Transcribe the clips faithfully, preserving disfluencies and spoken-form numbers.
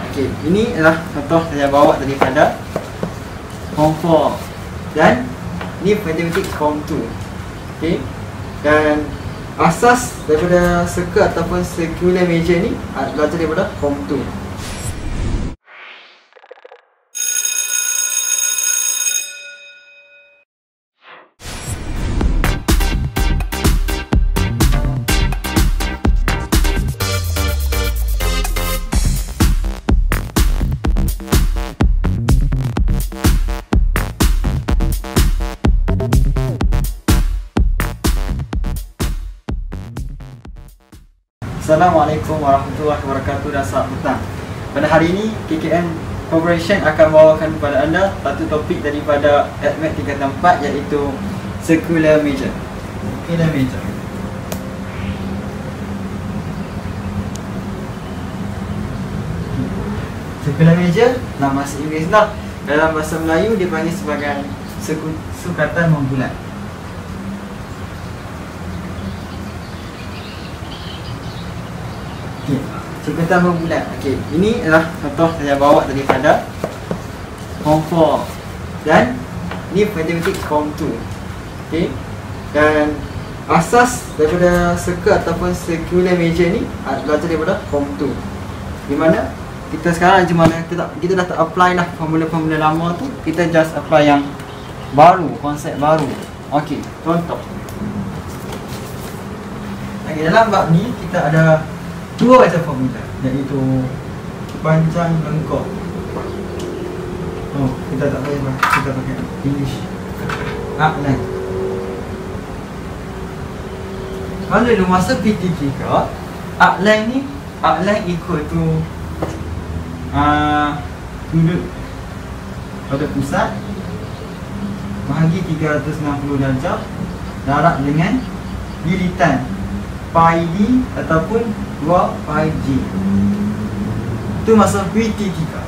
Okey, ini adalah contoh saya bawa daripada Form four dan ni matematik Form two. Okey. Dan asas daripada circle ataupun circular measure ni belajar daripada Form two. Assalamualaikum warahmatullahi wabarakatuh dan selamat petang. Pada hari ini K K M Corporation akan membawakan kepada anda satu topik daripada AdMath tingkatan empat, iaitu circular measure. Circular measure. Circular measure dalam bahasa Inggeris lah. Dalam bahasa Melayu dipanggil sebagai sukatan membulat. Sukatan berbulat. Okey, ini adalah contoh saya bawa daripada Form four dan ni matematik Form two. Okey. Dan asas daripada circle ataupun circular measure ni belajar daripada Form two. Di mana kita sekarang cuma kita tak, kita dah tak apply lah formula-formula lama tu, kita just apply yang baru, konsep baru. Okey, contoh. Okey, dalam bab ni kita ada dua macam formula, iaitu panjang lengkap. Oh, kita tak payah kita pakai English. Outline. Kalau dulu masa P T tiga, outline ni outline equal to uh, sudut pada pusat bahagi tiga ratus enam puluh darjah darab dengan bilitan pi d ataupun dua pi g. Itu masa P T tiga.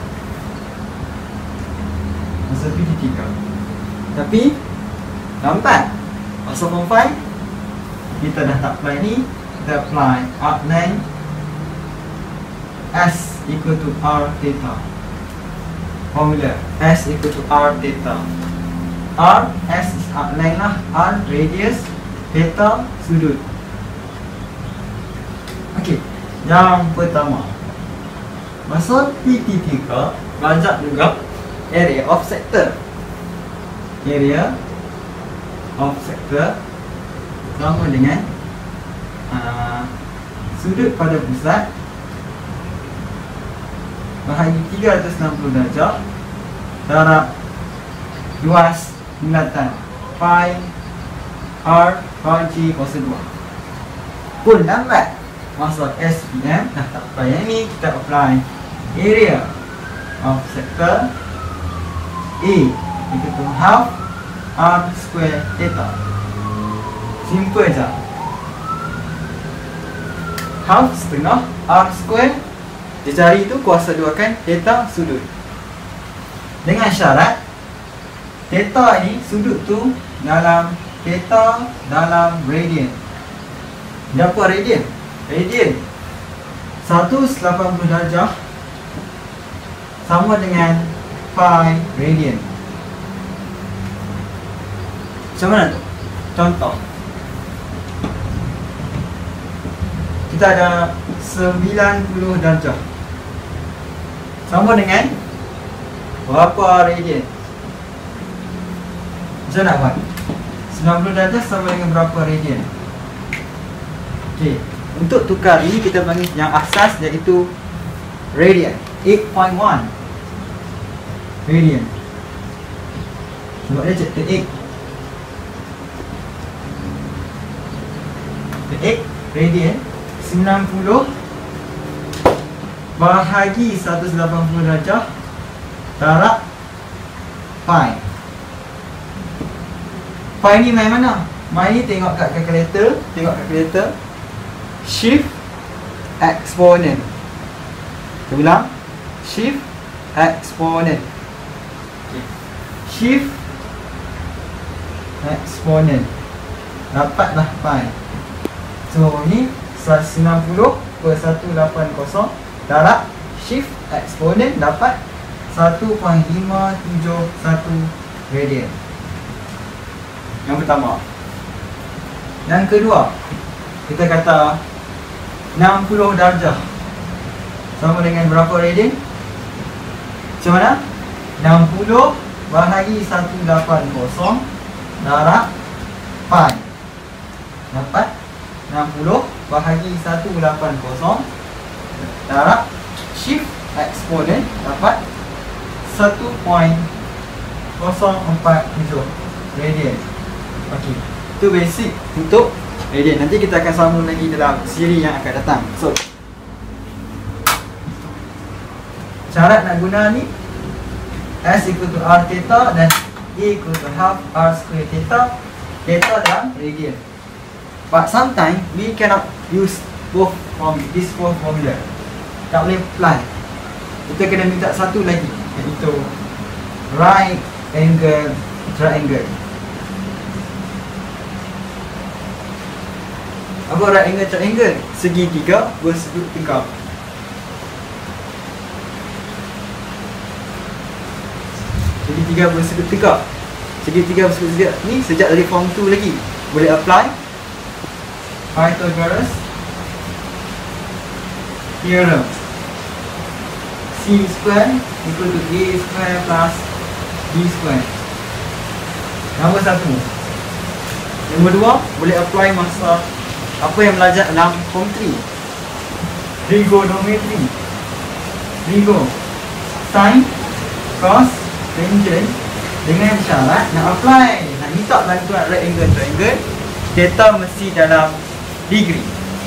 Masa P T tiga. Tapi lambat. Masa Form five kita dah tak apply ni, kita apply outline S equal to R theta. Formula S equal to R theta. R, S is outline lah, R radius, theta sudut. Okey, yang pertama, masa P T tiga belajar juga area of sector. Area of sector sama dengan uh, sudut pada pusat bahagi tiga ratus enam puluh darjah darab luas bulatan pi R pi g kuasa dua. Pun lambat. Masa S P M dah tak apply yang ni, kita apply area of sector A equal to half R square theta. Simple je. Half setengah R square, dia cari tu kuasa dua kan theta sudut. Dengan syarat theta ni sudut tu dalam theta dalam radian. Berapa radian? Radian seratus lapan puluh darjah sama dengan pi radian. Macam mana tu? Contoh, kita ada sembilan puluh darjah sama dengan berapa radian? Macam nak buat? sembilan puluh darjah sama dengan berapa radian? Okey, untuk tukar ini kita panggil yang asas, iaitu radian. eight point one radian. Sebab dia chapter eight. Chapter eight radian sembilan puluh bahagi seratus lapan puluh darjah darab pi. Pi ni main mana? Main ni tengok kat calculator, tengok calculator. Shift exponent. Kita ulang. Shift exponent. Okay. Shift exponent. Dapatlah pi. So ni seratus sembilan puluh per seratus lapan puluh darab shift eksponen dapat satu perpuluhan lima tujuh satu radian. Yang pertama. Yang kedua, kita kata enam puluh darjah sama dengan berapa radian? Macam mana? enam puluh bahagi seratus lapan puluh darab pi. Dapat enam puluh bahagi seratus lapan puluh darab shift eksponen dapat satu perpuluhan kosong empat tujuh radian. Okey, itu basic untuk radian. Nanti kita akan sambung lagi dalam siri yang akan datang. So, syarat nak guna ni S equal to R theta dan E equal to half R square theta. Theta dalam radian. But sometimes we cannot use both from this four formula. Tak boleh apply. Kita kena minta satu lagi, iaitu right angle triangle. Apa right angle triangle? Segitiga bersudut tegak. Segitiga bersudut tegak. Segitiga bersudut tegak ni sejak dari form two lagi boleh apply Pythagoras theorem. C square equal to A square plus B square. Nombor satu. Nombor dua, boleh apply masa apa yang belajar dalam form three, trigonometry. Trigo, sin, cos, tangent. Dengan syarat nak apply, nak minta bantuan right angle triangle, theta mesti dalam degree.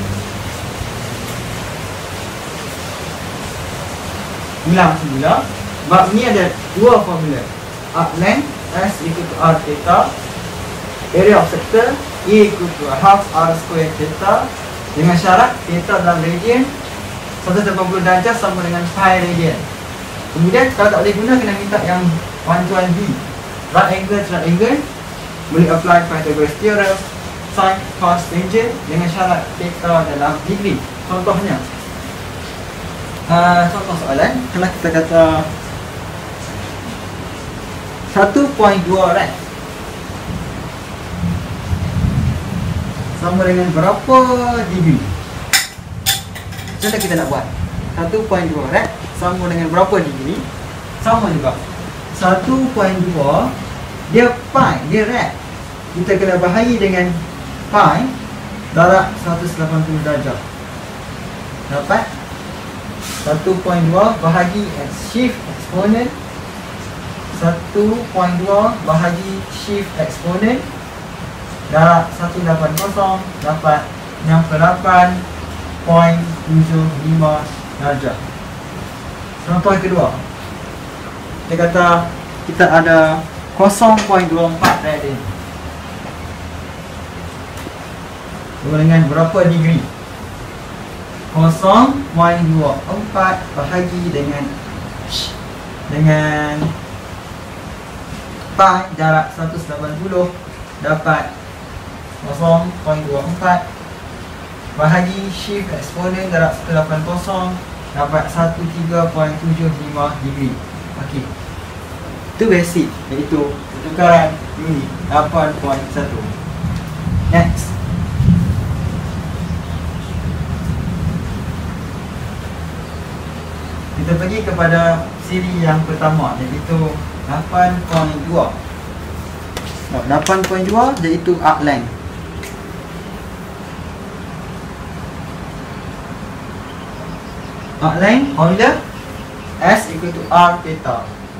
Ulang semula. Bab ni ada dua formula. Arc length S equal to R theta, area of sector E equal to half R square theta. Dengan syarat theta dalam radian seratus lapan puluh darjah sama dengan pi radian. Kemudian kalau tak boleh guna, kena minta yang bantuan B, right angle triangle. Boleh apply Pythagoras theorem, sin, cos, tangent dengan syarat theta dalam degree. Contohnya, uh, contoh soalan, kalau kita kata satu perpuluhan dua rad sama dengan berapa degree? Macam mana kita nak buat? satu perpuluhan dua rad sama dengan berapa degree? Sama juga, satu perpuluhan dua dia pi, dia rad. Kita kena bahagi dengan pi darab seratus lapan puluh darjah. Dapat satu perpuluhan dua bahagi shift eksponen, satu perpuluhan dua bahagi shift eksponen darab seratus lapan puluh dapat enam puluh lapan perpuluhan tujuh lima darjah. Contoh kedua, kita kata kita ada kosong perpuluhan dua empat radian sama dengan berapa degree? kosong perpuluhan dua empat bahagi dengan dengan pi darab seratus lapan puluh dapat kosong perpuluhan dua empat bahagi shift eksponen darab seratus lapan puluh dapat seratus tiga perpuluhan tujuh lima degree. Okey, itu basic, iaitu pertukaran unit lapan perpuluhan satu. Next, kita pergi kepada siri yang pertama, iaitu lapan perpuluhan dua. lapan perpuluhan dua iaitu arc length. Arc length formula S equal to R theta.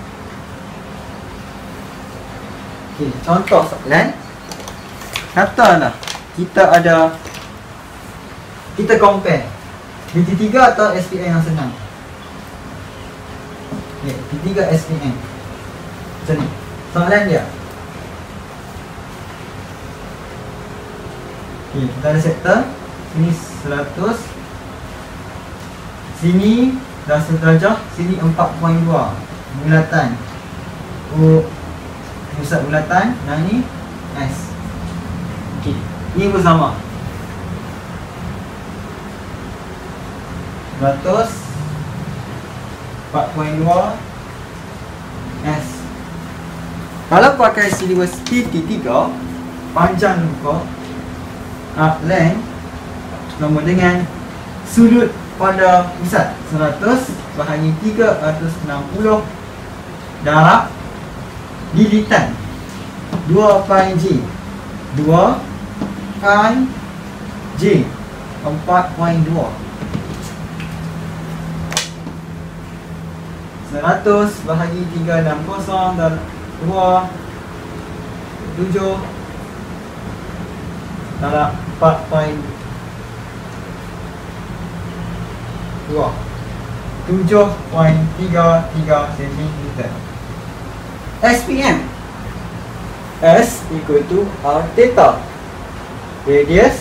Okey, contoh soalan. Katalah kita ada, kita compare B T tiga atau S P M yang senang. Okey, B T tiga S P M. Macam ni soalan dia. Okey, kita ada sektor sini seratus, sini dah seratus darjah, sini empat perpuluhan dua bulatan. Oh, pusat bulatan, dan ni S. Okey, ni bersama seratus empat kosong dua S. Kalau pakai silibus T T tiga, panjang muka, uh, length sama dengan sudut pada pusat seratus bahagi tiga ratus enam puluh darab lilitan dua pi J, dua pi J empat kosong dua. Seratus bahagi tiga ratus enam puluh dan dua tujuh darab empat kosong dua, tujuh kosong tiga tiga sentimeter. S P M, S equal to R theta, radius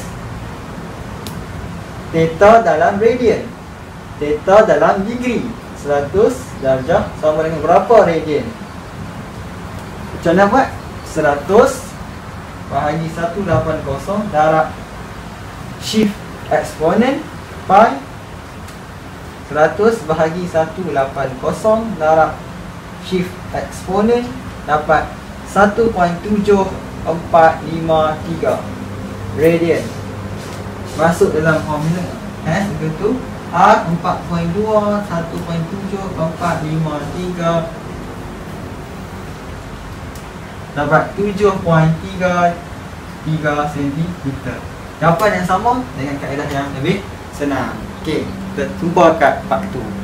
theta dalam radian, theta dalam degree. Seratus darjah sama dengan berapa radian? Macam mana buat? Seratus bahagi seratus lapan puluh darab shift eksponen pi. Seratus bahagi seratus lapan puluh darab shift eksponen dapat satu kosong tujuh empat lima tiga radian. Masuk dalam formula S equal to R empat kosong dua satu kosong tujuh empat lima tiga dapat tujuh kosong tiga tiga sentimeter. Jawapan yang sama dengan kaedah yang lebih senang. Okey, kita cuba kat part tu.